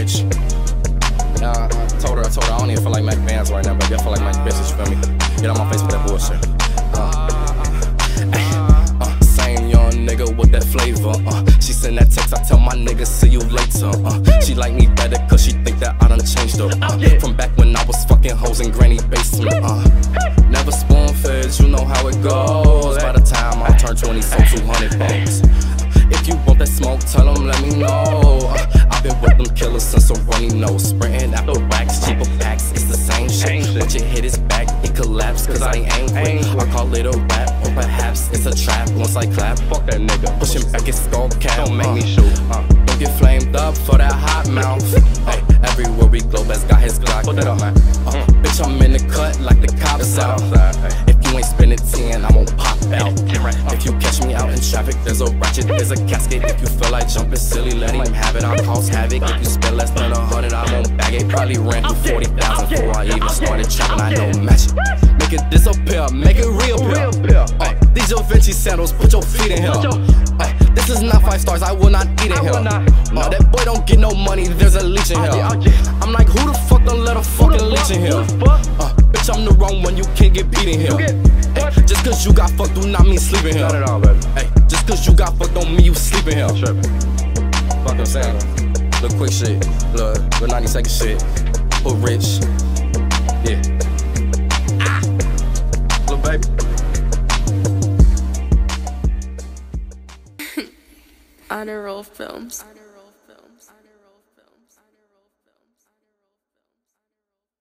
rich. I told her, I don't even feel like Mac Bands right now, baby. I feel like Mac Bitches, you feel me? Get on my face with that bullshit. Same young nigga with that flavor. She send that text, I tell my niggas see you later. She like me better cause she think that I done changed her. From back when I was fucking hoes in granny basement. Never spoon fed, you know how it goes. By the time I turn 20, so 200 bucks. If you want that smoke, tell them, let me know. I've been with them killers since a runny nose. Sprinting out the racks, cheaper packs, it's the same shit. Once you hit his back, it collapse, cause I ain't quick. I call it a rap, or perhaps it's a trap. Once I clap, fuck that nigga, pushing back his skull cap. Don't make me shoot, don't get flamed up for that hot mouth. Hey, everywhere we go, best got his Glock. Put that on, man. Bitch, I'm in the cut like the cops out. If you ain't spending 10, I won't pop out. If you catch me out in traffic, there's a ratchet, there's a casket. If you feel like jumping silly, let him have it, I'll cause havoc. If you spend less than 100, I won't bag it. Probably ran through 40,000 before I even started trapping, I know match it. Make it disappear, make it reappear. These your Vinci sandals, put your feet in here. This is not 5 stars, I will not eat in here. No, that boy don't get no money, there's a leech in here. I'm like, who the fuck done let a fucking leech in here? Bitch, I'm the wrong one, you can't get beat in here. Just cause you got fucked do not mean sleep in here. Not at all, baby. Just cause you got fucked don't mean you sleep in here. Fuck I'm saying. Little quick shit, little 90-second shit. Who rich? Yeah. Little baby. Honor Roll Films.